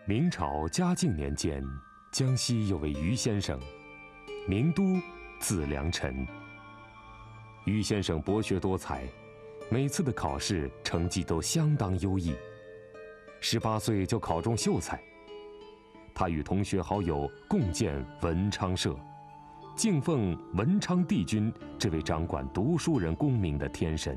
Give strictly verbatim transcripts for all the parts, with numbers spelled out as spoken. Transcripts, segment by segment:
明朝嘉靖年间，江西有位于先生，名都，字良臣。于先生博学多才，每次的考试成绩都相当优异。十八岁就考中秀才。他与同学好友共建文昌社，敬奉文昌帝君这位掌管读书人功名的天神。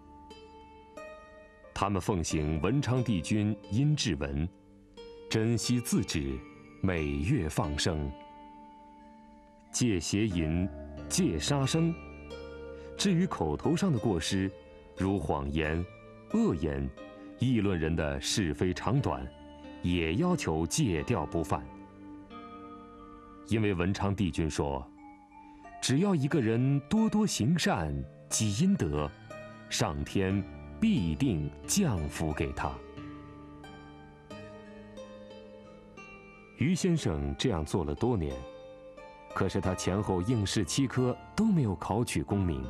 他们奉行文昌帝君殷志文，珍惜自止，每月放生，戒邪淫，戒杀生。至于口头上的过失，如谎言、恶言、议论人的是非长短，也要求戒掉不犯。因为文昌帝君说，只要一个人多多行善，积阴德，上天必定降福给他。于先生这样做了多年，可是他前后应试七科都没有考取功名。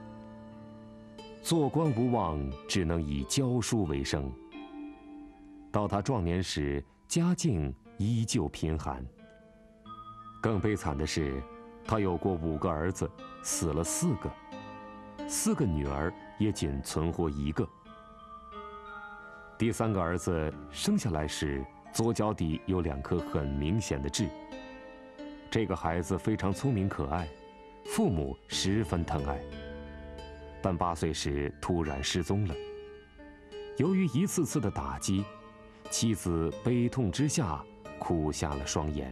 做官无望，只能以教书为生。到他壮年时，家境依旧贫寒。更悲惨的是，他有过五个儿子，死了四个，四个女儿也仅存活一个。第三个儿子生下来时，左脚底有两颗很明显的痣。这个孩子非常聪明可爱，父母十分疼爱。但八岁时突然失踪了。由于一次次的打击，妻子悲痛之下哭瞎了双眼。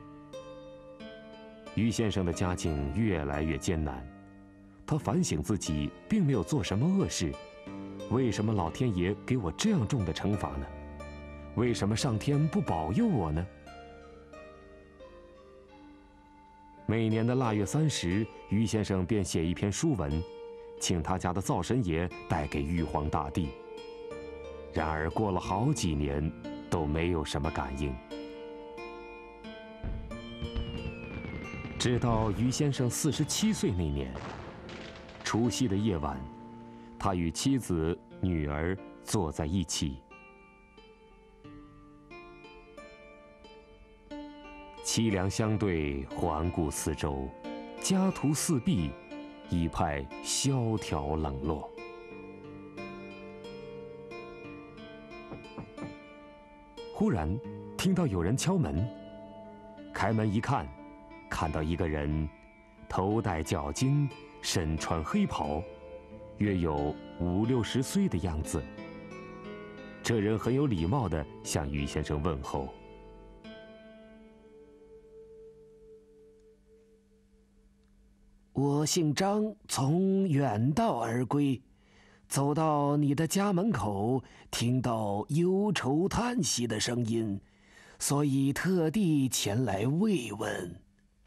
于先生的家境越来越艰难，他反省自己并没有做什么恶事，为什么老天爷给我这样重的惩罚呢？为什么上天不保佑我呢？每年的腊月三十，于先生便写一篇书文，请他家的灶神爷带给玉皇大帝。然而过了好几年，都没有什么感应。直到于先生四十七岁那年，除夕的夜晚，他与妻子、女儿坐在一起。凄凉相对，环顾四周，家徒四壁，一派萧条冷落。忽然听到有人敲门，开门一看，看到一个人，头戴角巾，身穿黑袍，约有五六十岁的样子。这人很有礼貌地向于先生问候。 我姓张，从远道而归，走到你的家门口，听到忧愁叹息的声音，所以特地前来慰问。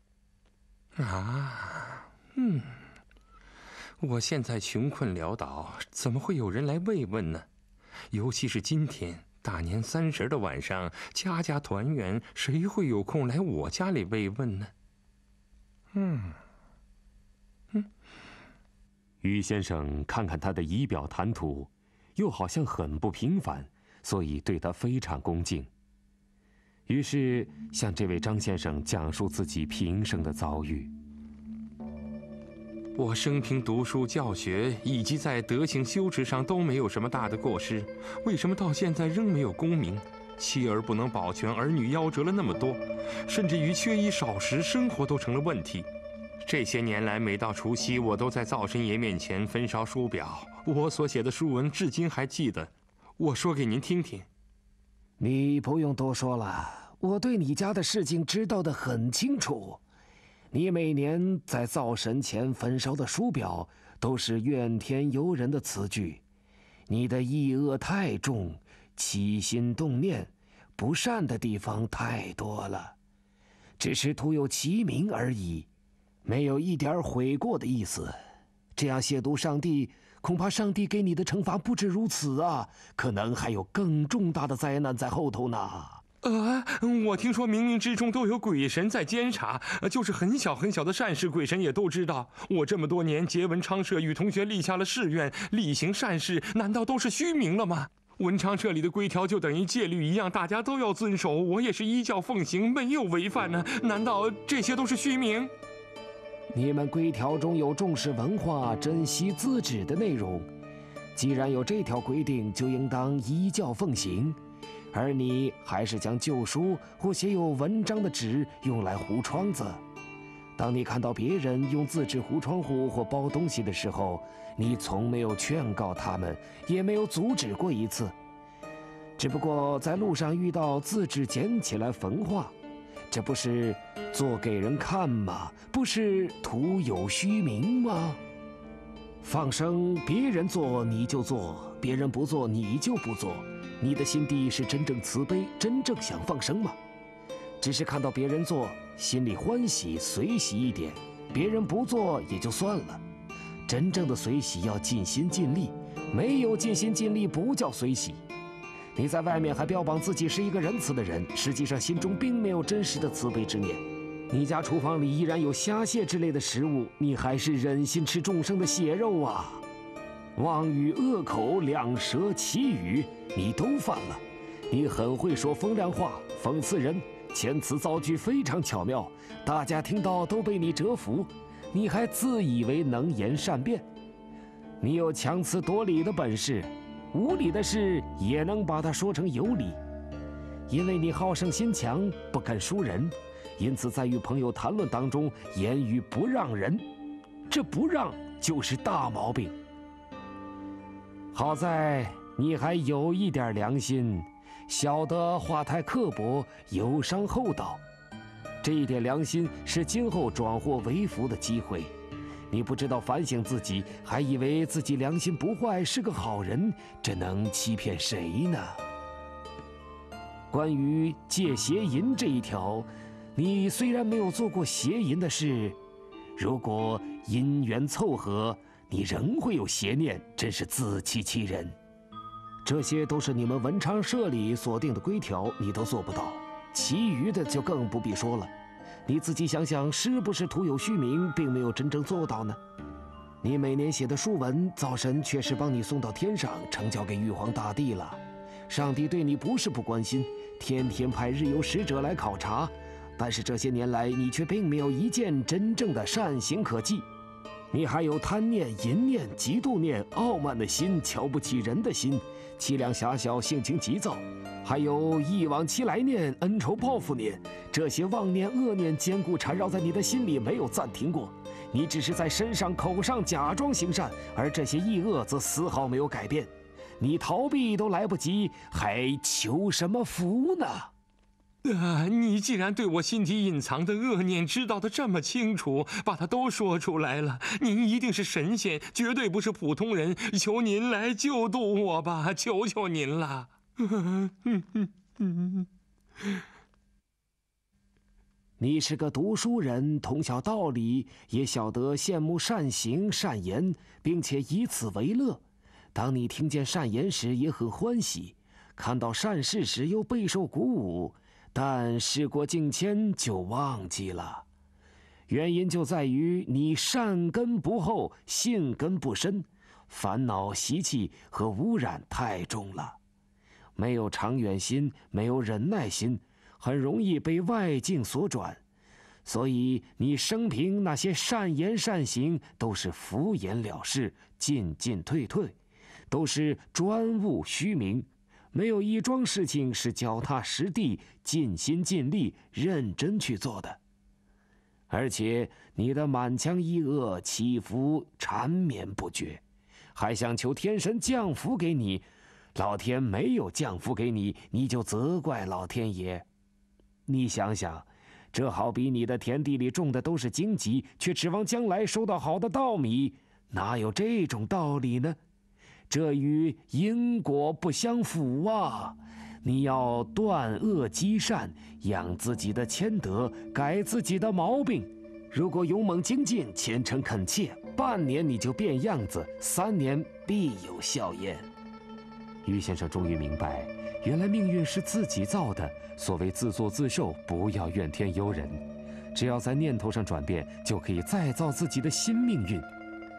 啊，嗯，我现在穷困潦倒，怎么会有人来慰问呢？尤其是今天大年三十的晚上，家家团圆，谁会有空来我家里慰问呢？嗯。嗯， 于先生看看他的仪表谈吐，又好像很不平凡，所以对他非常恭敬。于是向这位张先生讲述自己平生的遭遇。 我生平读书教学以及在德行修持上都没有什么大的过失，为什么到现在仍没有功名？妻儿不能保全，儿女夭折了那么多，甚至于缺衣少食，生活都成了问题。这些年来，每到除夕，我都在灶神爷面前焚烧书表。我所写的书文，至今还记得。我说给您听听。 你不用多说了，我对你家的事情知道得很清楚。你每年在灶神前焚烧的书表，都是怨天尤人的词句。你的抑恶太重，起心动念，不善的地方太多了，只是徒有其名而已。没有一点悔过的意思，这样亵渎上帝，恐怕上帝给你的惩罚不止如此啊，可能还有更重大的灾难在后头呢。 呃，我听说冥冥之中都有鬼神在监察，就是很小很小的善事，鬼神也都知道。我这么多年结文昌社，与同学立下了誓愿，力行善事，难道都是虚名了吗？ 文昌社里的规条就等于戒律一样，大家都要遵守。我也是依教奉行，没有违反呢。难道这些都是虚名？ 你们规条中有重视文化、珍惜自治的内容，既然有这条规定，就应当依教奉行。而你还是将旧书或写有文章的纸用来糊窗子。当你看到别人用自制糊窗户或包东西的时候，你从没有劝告他们，也没有阻止过一次。只不过在路上遇到自制捡起来焚化，这不是做给人看吗？不是徒有虚名吗？放生，别人做你就做，别人不做你就不做。你的心地是真正慈悲，真正想放生吗？只是看到别人做，心里欢喜随喜一点，别人不做也就算了。真正的随喜要尽心尽力，没有尽心尽力不叫随喜。你在外面还标榜自己是一个仁慈的人，实际上心中并没有真实的慈悲之念。你家厨房里依然有虾蟹之类的食物，你还是忍心吃众生的血肉啊！妄语、恶口、两舌、绮语，你都犯了。你很会说风凉话，讽刺人，遣词造句非常巧妙，大家听到都被你折服。你还自以为能言善辩，你有强词夺理的本事，无理的事也能把它说成有理。因为你好胜心强，不肯输人，因此在与朋友谈论当中，言语不让人，这不让就是大毛病。好在你还有一点良心，晓得话太刻薄，有伤厚道。这一点良心是今后转祸为福的机会。你不知道反省自己，还以为自己良心不坏，是个好人，这能欺骗谁呢？关于戒邪淫这一条，你虽然没有做过邪淫的事，如果因缘凑合，你仍会有邪念，真是自欺欺人。这些都是你们文昌社里所定的规条，你都做不到，其余的就更不必说了。你自己想想，是不是徒有虚名，并没有真正做到呢？你每年写的书文，灶神确实帮你送到天上，呈交给玉皇大帝了。上帝对你不是不关心，天天派日游使者来考察，但是这些年来，你却并没有一件真正的善行可记。你还有贪念、淫念、嫉妒念、傲慢的心、瞧不起人的心、气量狭小、性情急躁，还有忆往期来念、恩仇报复念，这些妄念、恶念坚固缠绕在你的心里，没有暂停过。你只是在身上、口上假装行善，而这些异恶则丝毫没有改变。你逃避都来不及，还求什么福呢？ 啊！你既然对我心底隐藏的恶念知道的这么清楚，把它都说出来了，您一定是神仙，绝对不是普通人，求您来救度我吧，求求您了。 你是个读书人，通晓道理，也晓得羡慕善行善言，并且以此为乐。当你听见善言时也很欢喜，看到善事时又备受鼓舞，但事过境迁就忘记了。原因就在于你善根不厚，性根不深，烦恼习气和污染太重了，没有长远心，没有忍耐心，很容易被外境所转。所以你生平那些善言善行都是敷衍了事，进进退退，都是专务虚名，没有一桩事情是脚踏实地、尽心尽力、认真去做的。而且你的满腔一恶起伏缠绵不绝，还想求天神降福给你，老天没有降福给你，你就责怪老天爷。你想想，这好比你的田地里种的都是荆棘，却指望将来收到好的稻米，哪有这种道理呢？这与因果不相符啊！你要断恶积善，养自己的谦德，改自己的毛病。如果勇猛精进，虔诚恳切，半年你就变样子，三年必有效验。 于先生终于明白，原来命运是自己造的。所谓自作自受，不要怨天尤人。只要在念头上转变，就可以再造自己的新命运。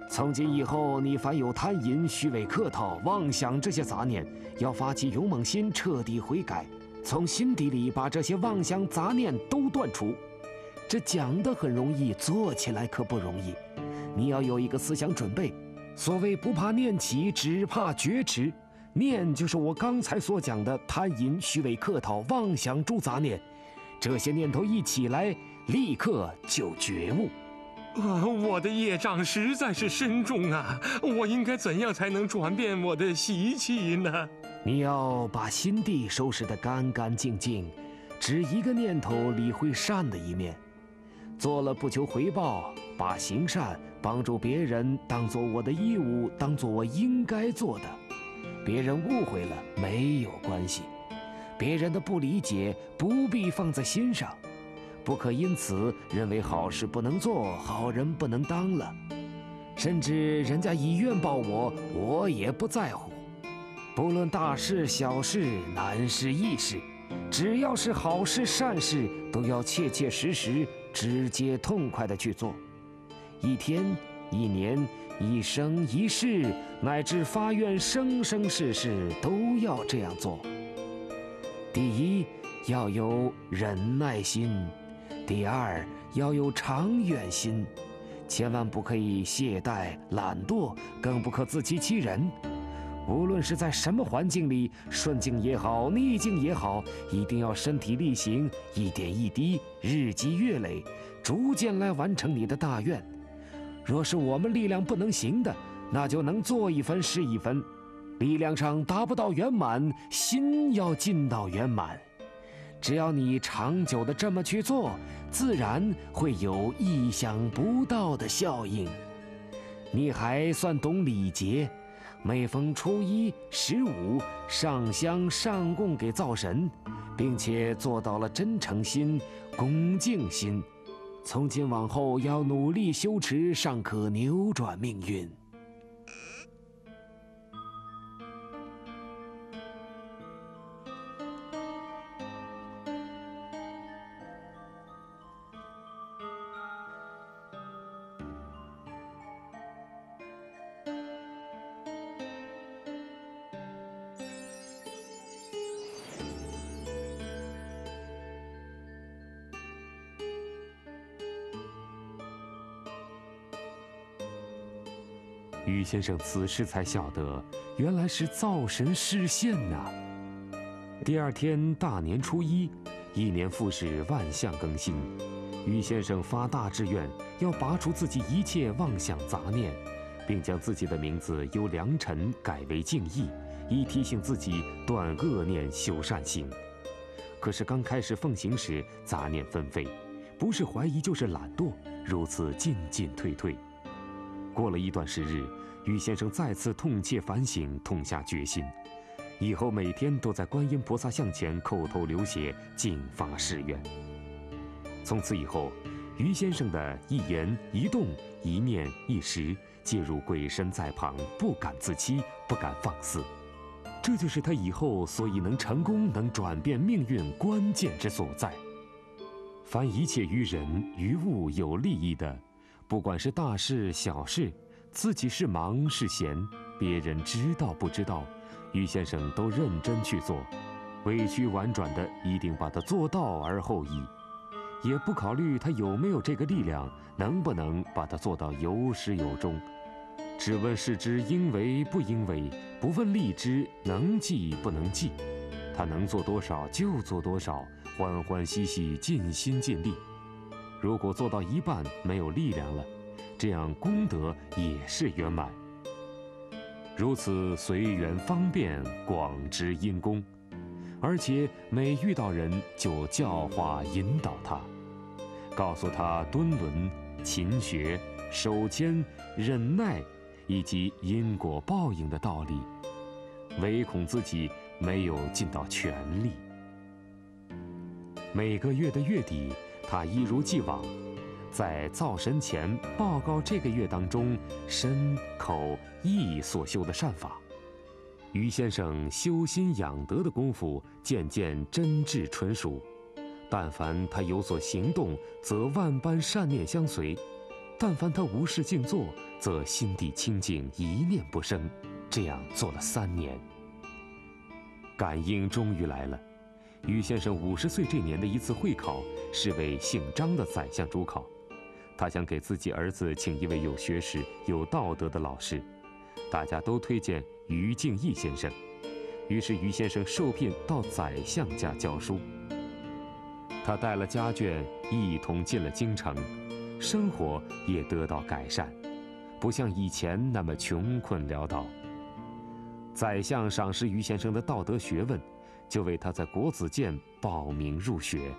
从今以后，你凡有贪淫、虚伪客套、妄想这些杂念，要发起勇猛心，彻底悔改，从心底里把这些妄想杂念都断除。这讲得很容易，做起来可不容易。你要有一个思想准备。所谓不怕念起，只怕觉迟。念就是我刚才所讲的贪淫、虚伪客套、妄想诸杂念，这些念头一起来，立刻就觉悟。 啊，我的业障实在是深重啊！我应该怎样才能转变我的习气呢？ 你要把心地收拾得干干净净，只一个念头理会善的一面，做了不求回报，把行善、帮助别人当做我的义务，当做我应该做的。别人误会了没有关系，别人的不理解不必放在心上。不可因此认为好事不能做，好人不能当了，甚至人家以怨报我，我也不在乎。不论大事小事、难事易事，只要是好事善事，都要切切实实、直接痛快地去做。一天、一年、一生一世，乃至发愿生生世世，都要这样做。第一，要有忍耐心。第二，要有长远心，千万不可以懈怠懒惰，更不可自欺欺人。无论是在什么环境里，顺境也好，逆境也好，一定要身体力行，一点一滴，日积月累，逐渐来完成你的大愿。若是我们力量不能行的，那就能做一分是一分。力量上达不到圆满，心要尽到圆满。只要你长久的这么去做，自然会有意想不到的效应。你还算懂礼节，每逢初一、十五上香上供给灶神，并且做到了真诚心、恭敬心。从今往后要努力修持，尚可扭转命运。 于先生此时才晓得，原来是灶神示现呐。第二天大年初一，一年复始，万象更新。于先生发大志愿，要拔除自己一切妄想杂念，并将自己的名字由良辰改为敬意，以提醒自己断恶念、修善行。可是刚开始奉行时，杂念纷飞，不是怀疑就是懒惰，如此进进退退。过了一段时日，于先生再次痛切反省，痛下决心，以后每天都在观音菩萨像前叩头流血，谨发誓愿。从此以后，于先生的一言一动、一念一时，皆如鬼神在旁，不敢自欺，不敢放肆。这就是他以后所以能成功、能转变命运关键之所在。凡一切于人于物有利益的，不管是大事小事，自己是忙是闲，别人知道不知道，于先生都认真去做，委曲婉转的一定把它做到而后已，也不考虑他有没有这个力量，能不能把它做到有始有终，只问事之应为不应为，不问力之能记不能记，他能做多少就做多少，欢欢喜喜，尽心尽力。如果做到一半没有力量了，这样功德也是圆满。如此随缘方便，广植因功，而且每遇到人就教化引导他，告诉他敦伦、勤学、守谦、忍耐以及因果报应的道理，唯恐自己没有尽到全力。每个月的月底，他一如既往，在灶神前报告这个月当中身口意所修的善法。于先生修心养德的功夫渐渐真挚纯熟，但凡他有所行动，则万般善念相随；但凡他无事静坐， 则心地清净，一念不生。这样做了三年，感应终于来了。于先生五十岁这年的一次会考，是为姓张的宰相主考。他想给自己儿子请一位有学识、有道德的老师，大家都推荐于敬义先生。于是于先生受聘到宰相家教书。他带了家眷一同进了京城，生活也得到改善，不像以前那么穷困潦倒。宰相赏识于先生的道德学问，就为他在国子监报名入学。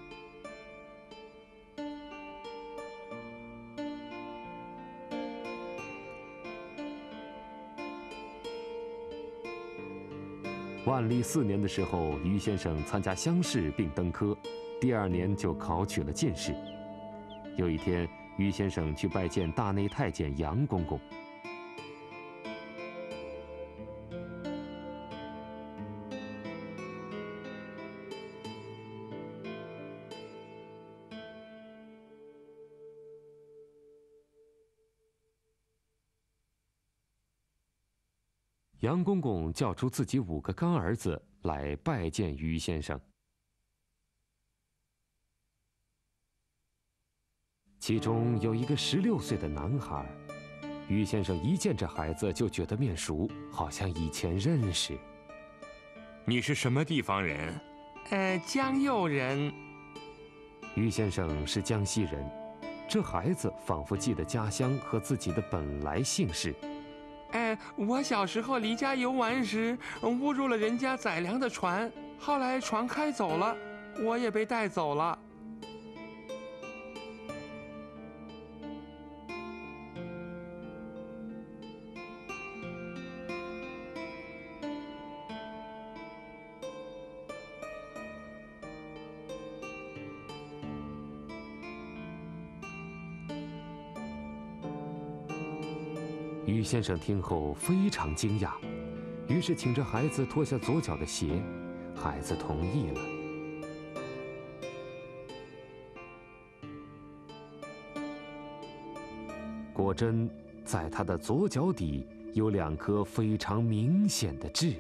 万历四年的时候，于先生参加乡试并登科，第二年就考取了进士。有一天，于先生去拜见大内太监杨公公。杨公公叫出自己五个干儿子来拜见于先生，其中有一个十六岁的男孩。于先生一见这孩子就觉得面熟，好像以前认识。 你是什么地方人？呃，江右人。 于先生是江西人，这孩子仿佛记得家乡和自己的本来姓氏。 哎，我小时候离家游玩时，误入了人家载粮的船，后来船开走了，我也被带走了。 于先生听后非常惊讶，于是请这孩子脱下左脚的鞋，孩子同意了。果真，在他的左脚底有两颗非常明显的痣。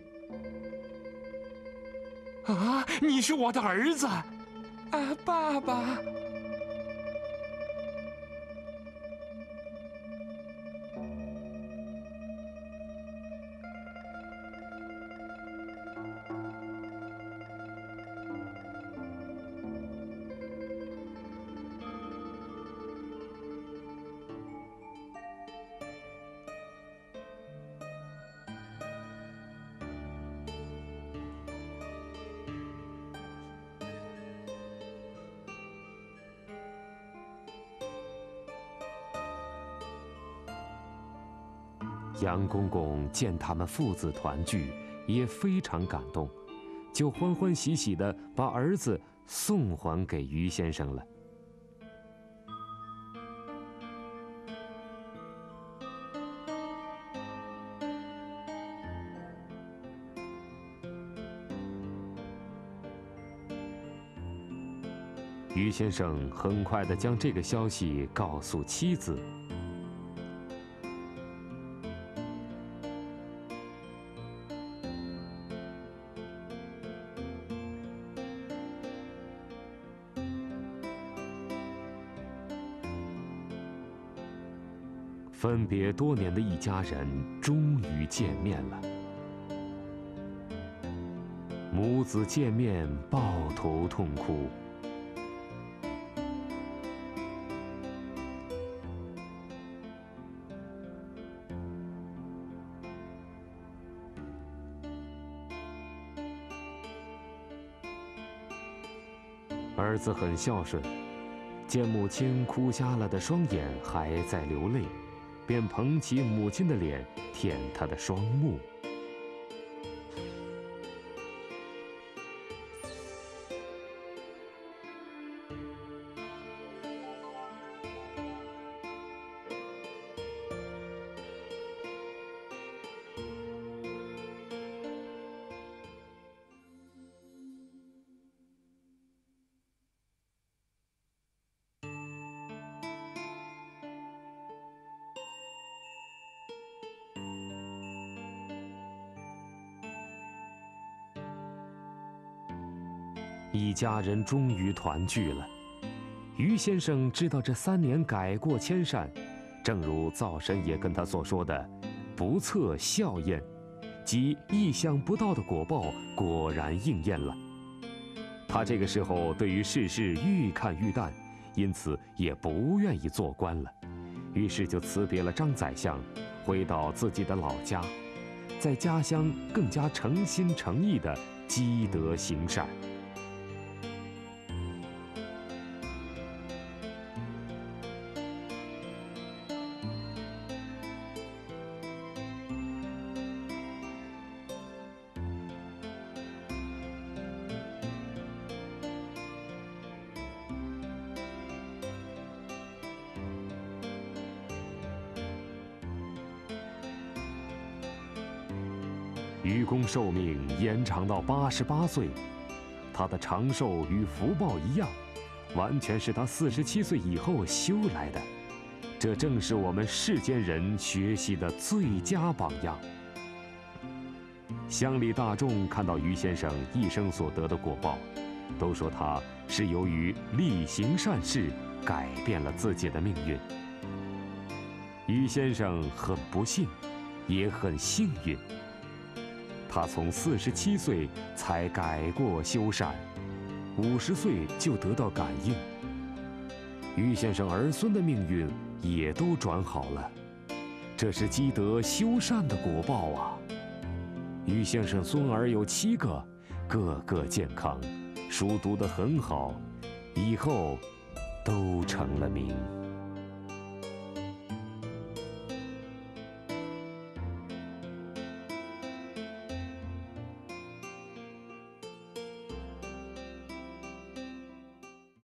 啊，你是我的儿子，啊，爸爸。 杨公公见他们父子团聚，也非常感动，就欢欢喜喜地把儿子送还给于先生了。于先生很快地将这个消息告诉妻子。分别多年的一家人终于见面了，母子见面抱头痛哭。儿子很孝顺，见母亲哭瞎了的双眼还在流泪，便捧起母亲的脸，舔她的双目。 一家人终于团聚了。于先生知道这三年改过迁善，正如灶神爷跟他所说的，不测效验，即意想不到的果报果然应验了。他这个时候对于世事愈看愈淡，因此也不愿意做官了，于是就辞别了张宰相，回到自己的老家，在家乡更加诚心诚意地积德行善。愚公寿命延长到八十八岁，他的长寿与福报一样，完全是他四十七岁以后修来的。这正是我们世间人学习的最佳榜样。乡里大众看到于先生一生所得的果报，都说他是由于力行善事，改变了自己的命运。于先生很不幸，也很幸运。他从四十七岁才改过修善，五十岁就得到感应。于先生儿孙的命运也都转好了，这是积德修善的果报啊！于先生孙儿有七个，个个健康，书读得很好，以后都成了名。